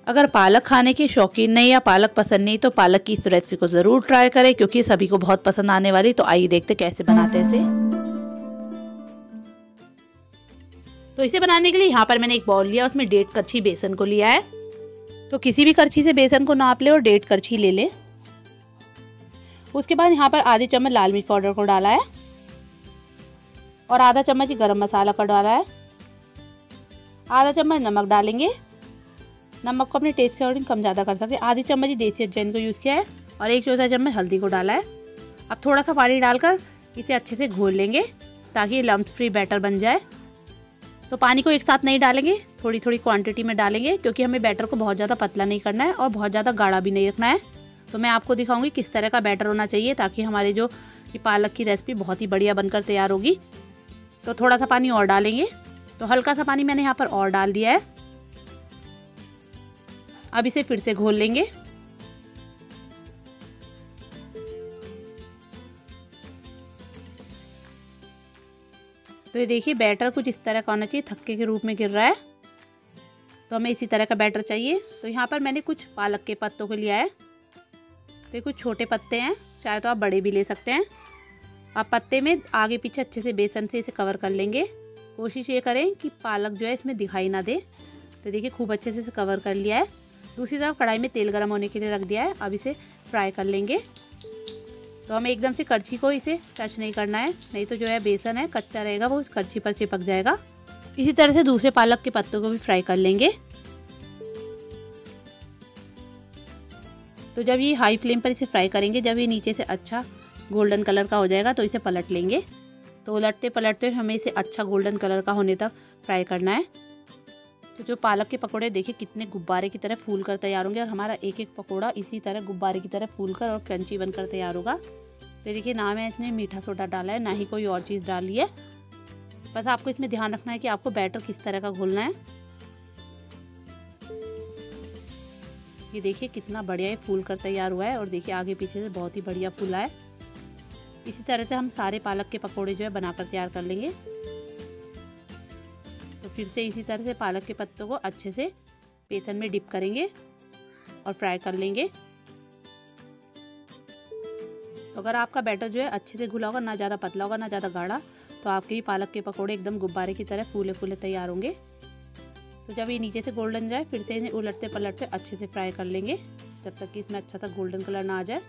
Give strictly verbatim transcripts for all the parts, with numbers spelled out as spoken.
अगर पालक खाने के शौकीन नहीं या पालक पसंद नहीं तो पालक की इस रेसिपी को ज़रूर ट्राई करें, क्योंकि सभी को बहुत पसंद आने वाली। तो आइए देखते कैसे बनाते हैं इसे। तो इसे बनाने के लिए यहाँ पर मैंने एक बाउल लिया, उसमें डेढ़ करछी बेसन को लिया है। तो किसी भी करछी से बेसन को नाप ले और डेढ़ करछी ले लें। उसके बाद यहाँ पर आधी चम्मच लाल मिर्च पाउडर को डाला है और आधा चम्मच गरम मसाला का डाला है। आधा चम्मच नमक डालेंगे। नमक को अपने टेस्ट के अकॉर्डिंग कम ज़्यादा कर सकते हैं। आधी चम्मच देसी अजवाइन को यूज़ किया है और एक चौथा चम्मच हल्दी को डाला है। अब थोड़ा सा पानी डालकर इसे अच्छे से घोल लेंगे ताकि ये लम्स फ्री बैटर बन जाए। तो पानी को एक साथ नहीं डालेंगे, थोड़ी थोड़ी क्वांटिटी में डालेंगे, क्योंकि हमें बैटर को बहुत ज़्यादा पतला नहीं करना है और बहुत ज़्यादा गाढ़ा भी नहीं रखना है। तो मैं आपको दिखाऊंगी किस तरह का बैटर होना चाहिए ताकि हमारे जो ये पालक की रेसिपी बहुत ही बढ़िया बनकर तैयार होगी। तो थोड़ा सा पानी और डालेंगे। तो हल्का सा पानी मैंने यहाँ पर और डाल दिया है। अब इसे फिर से घोल लेंगे। तो ये देखिए बैटर कुछ इस तरह का होना चाहिए, थक्के के रूप में गिर रहा है। तो हमें इसी तरह का बैटर चाहिए। तो यहाँ पर मैंने कुछ पालक के पत्तों को लिया है। तो ये कुछ छोटे पत्ते हैं, चाहे तो आप बड़े भी ले सकते हैं। आप पत्ते में आगे पीछे अच्छे से बेसन से इसे कवर कर लेंगे। कोशिश ये करें कि पालक जो है इसमें दिखाई ना दे। तो देखिए खूब अच्छे से इसे कवर कर लिया है। दूसरी तरफ कढ़ाई में तेल गर्म होने के लिए रख दिया है। अब इसे फ्राई कर लेंगे। तो हमें एकदम से करछी को इसे टच नहीं करना है, नहीं तो जो है बेसन है कच्चा रहेगा, वो करछी पर चिपक जाएगा। इसी तरह से दूसरे पालक के पत्तों को भी फ्राई कर लेंगे। तो जब ये हाई फ्लेम पर इसे फ्राई करेंगे, जब ये नीचे से अच्छा गोल्डन कलर का हो जाएगा तो इसे पलट लेंगे। तो उलटते पलटते हमें इसे अच्छा गोल्डन कलर का होने तक फ्राई करना है। तो जो पालक के पकोड़े देखिए कितने गुब्बारे की तरह फूल कर तैयार होंगे और हमारा एक एक पकोड़ा इसी तरह गुब्बारे की तरह फूल कर और क्रंची बनकर तैयार होगा। तो देखिए ना मैं इसमें मीठा सोडा डाला है, ना ही कोई और चीज़ डाली है। बस आपको इसमें ध्यान रखना है कि आपको बैटर किस तरह का घोलना है। ये देखिए कितना बढ़िया ये फूल कर तैयार हुआ है और देखिए आगे पीछे से बहुत ही बढ़िया फूला है। इसी तरह से हम सारे पालक के पकोड़े जो है बनाकर तैयार कर लेंगे। तो फिर से इसी तरह से पालक के पत्तों को अच्छे से बेसन में डिप करेंगे और फ्राई कर लेंगे। तो अगर आपका बैटर जो है अच्छे से घुला होगा, ना ज़्यादा पतला होगा ना ज़्यादा गाढ़ा, तो आपके भी पालक के पकोड़े एकदम गुब्बारे की तरह फूले फूले तैयार होंगे। तो जब ये नीचे से गोल्डन जाए फिर से इन्हें उलटते पलटते अच्छे से फ्राई कर लेंगे जब तक कि इसमें अच्छा सा गोल्डन कलर ना आ जाए।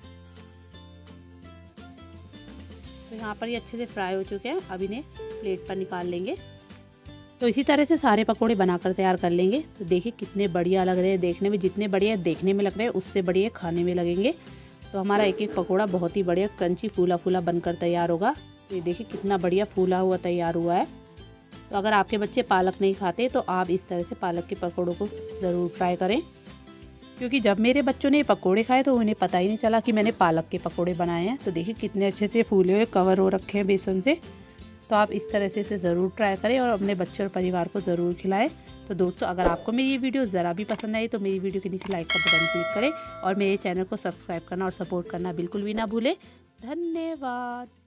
तो यहाँ पर ये अच्छे से फ्राई हो चुके हैं। अब इन्हें प्लेट पर निकाल लेंगे। तो इसी तरह से सारे पकोड़े बनाकर तैयार कर लेंगे। तो देखिए कितने बढ़िया लग रहे हैं देखने में, जितने बढ़िया देखने में लग रहे हैं उससे बढ़िया खाने में लगेंगे। तो हमारा एक एक पकोड़ा बहुत ही बढ़िया क्रंची फूला फूला बनकर तैयार होगा। तो ये देखिए कितना बढ़िया फूला हुआ तैयार हुआ है। तो अगर आपके बच्चे पालक नहीं खाते तो आप इस तरह से पालक के पकोड़ों को ज़रूर ट्राई करें, क्योंकि जब मेरे बच्चों ने पकोड़े खाए तो उन्हें पता ही नहीं चला कि मैंने पालक के पकोड़े बनाए हैं। तो देखिए कितने अच्छे से फूले हुए कवर हो रखे हैं बेसन से। तो आप इस तरह से इसे ज़रूर ट्राई करें और अपने बच्चे और परिवार को ज़रूर खिलाएं। तो दोस्तों अगर आपको मेरी ये वीडियो ज़रा भी पसंद आई तो मेरी वीडियो के नीचे लाइक का बटन क्लिक करें और मेरे चैनल को सब्सक्राइब करना और सपोर्ट करना बिल्कुल भी ना भूलें। धन्यवाद।